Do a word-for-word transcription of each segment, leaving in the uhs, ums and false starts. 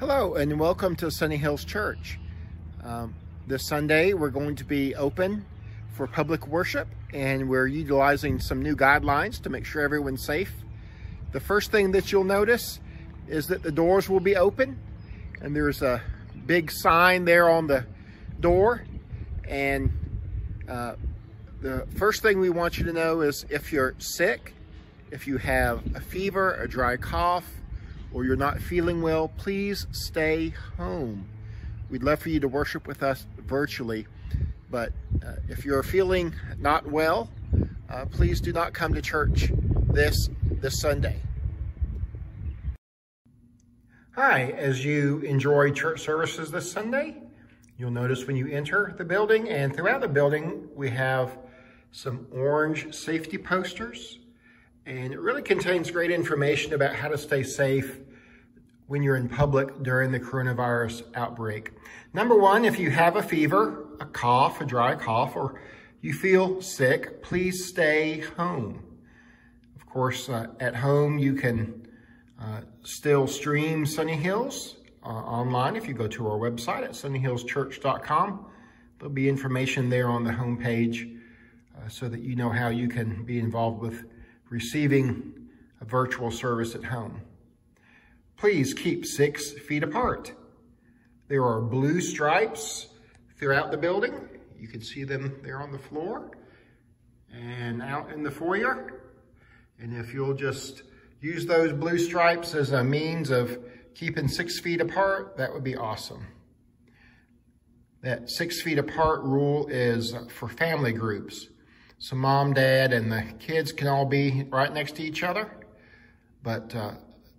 Hello and welcome to Sunny Hills Church. Um, this Sunday we're going to be open for public worship, and we're utilizing some new guidelines to make sure everyone's safe. The first thing that you'll notice is that the doors will be open, and there's a big sign there on the door. And uh, the first thing we want you to know is if you're sick, if you have a fever, a dry cough, or you're not feeling well, please stay home. We'd love for you to worship with us virtually, but uh, if you're feeling not well, uh, please do not come to church this, this Sunday. Hi, as you enjoy church services this Sunday, you'll notice when you enter the building and throughout the building, we have some orange safety posters. And it really contains great information about how to stay safe when you're in public during the coronavirus outbreak. Number one, if you have a fever, a cough, a dry cough, or you feel sick, please stay home. Of course, uh, at home, you can uh, still stream Sunny Hills uh, online if you go to our website at sunny hills church dot com. There'll be information there on the homepage uh, so that you know how you can be involved with receiving a virtual service at home. Please keep six feet apart. There are blue stripes throughout the building. You can see them there on the floor and out in the foyer. And if you'll just use those blue stripes as a means of keeping six feet apart, that would be awesome. That six feet apart rule is for family groups. So mom, dad, and the kids can all be right next to each other. But uh,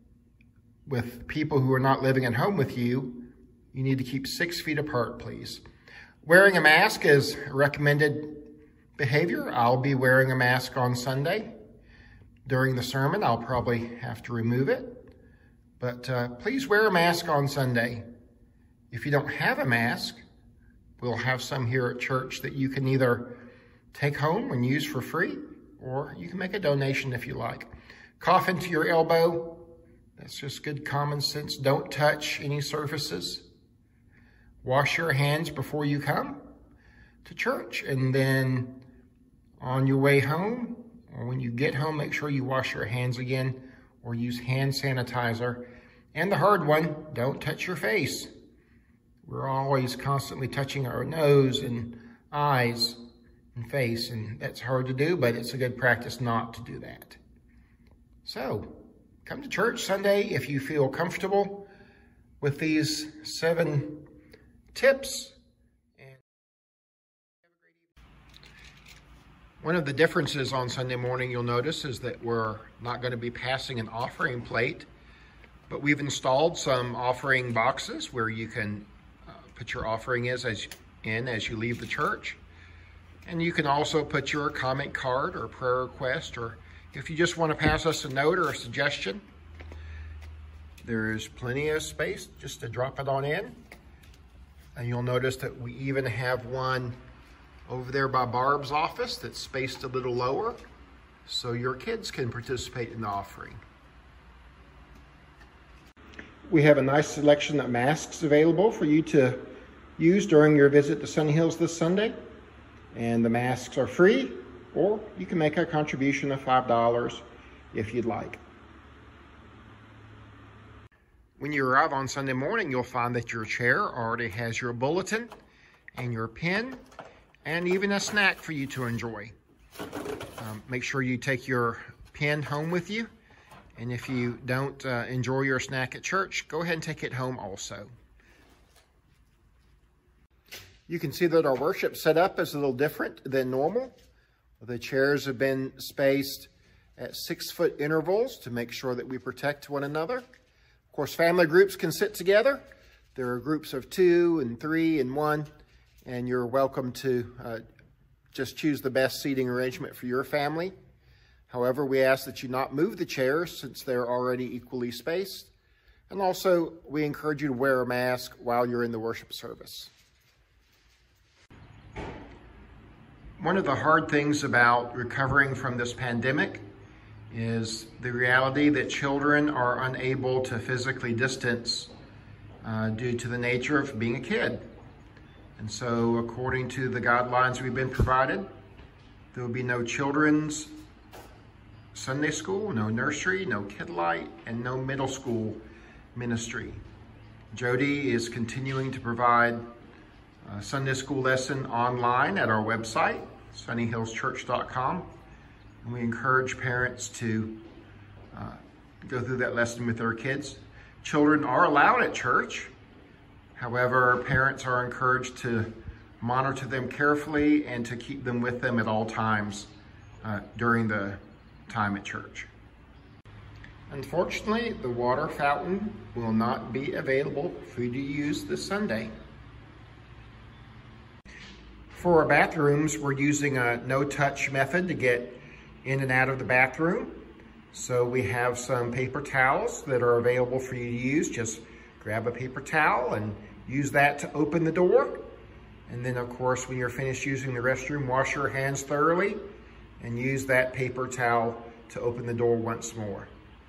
with people who are not living at home with you, you need to keep six feet apart, please. Wearing a mask is recommended behavior. I'll be wearing a mask on Sunday. During the sermon, I'll probably have to remove it. But uh, please wear a mask on Sunday. If you don't have a mask, we'll have some here at church that you can either take home and use for free, or you can make a donation if you like. Cough into your elbow. That's just good common sense. Don't touch any surfaces. Wash your hands before you come to church. And then on your way home, or when you get home, make sure you wash your hands again or use hand sanitizer. And the hard one, don't touch your face. We're always constantly touching our nose and eyes and face, and that's hard to do, but it's a good practice not to do that. So, come to church Sunday if you feel comfortable with these seven tips. And one of the differences on Sunday morning you'll notice is that we're not going to be passing an offering plate, but we've installed some offering boxes where you can uh, put your offering is as, in as you leave the church. And you can also put your comment card or prayer request, or if you just want to pass us a note or a suggestion, there's plenty of space just to drop it on in. And you'll notice that we even have one over there by Barb's office that's spaced a little lower, so your kids can participate in the offering. We have a nice selection of masks available for you to use during your visit to Sunny Hills this Sunday. And the masks are free, or you can make a contribution of five dollars if you'd like. When you arrive on Sunday morning, you'll find that your chair already has your bulletin and your pen and even a snack for you to enjoy. Um, make sure you take your pen home with you. And if you don't uh, enjoy your snack at church, go ahead and take it home also. You can see that our worship setup is a little different than normal. The chairs have been spaced at six foot intervals to make sure that we protect one another. Of course, family groups can sit together. There are groups of two and three and one, and you're welcome to uh, just choose the best seating arrangement for your family. However, we ask that you not move the chairs since they're already equally spaced. And also, we encourage you to wear a mask while you're in the worship service. One of the hard things about recovering from this pandemic is the reality that children are unable to physically distance uh, due to the nature of being a kid. And so according to the guidelines we've been provided, there will be no children's Sunday school, no nursery, no Kid Light, and no middle school ministry. Jody is continuing to provide a Sunday school lesson online at our website, sunny hills church dot com. And we encourage parents to uh, go through that lesson with their kids. Children are allowed at church. However, parents are encouraged to monitor them carefully and to keep them with them at all times uh, during the time at church. Unfortunately, the water fountain will not be available for you to use this Sunday. For our bathrooms, we're using a no-touch method to get in and out of the bathroom. So we have some paper towels that are available for you to use. Just grab a paper towel and use that to open the door. And then, of course, when you're finished using the restroom, wash your hands thoroughly and use that paper towel to open the door once more.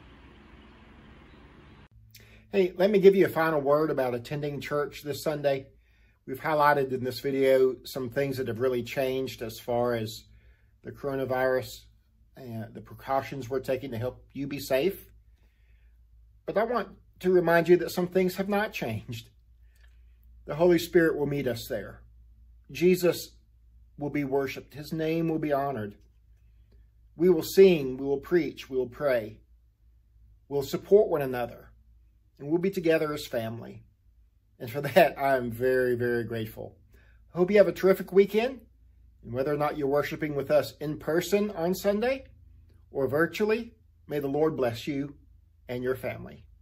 Hey, let me give you a final word about attending church this Sunday. We've highlighted in this video some things that have really changed as far as the coronavirus and the precautions we're taking to help you be safe. But I want to remind you that some things have not changed. The Holy Spirit will meet us there. Jesus will be worshiped. His name will be honored. We will sing, we will preach, we will pray. We'll support one another, and we'll be together as family. And for that, I'm very, very grateful. I hope you have a terrific weekend. And whether or not you're worshiping with us in person on Sunday or virtually, may the Lord bless you and your family.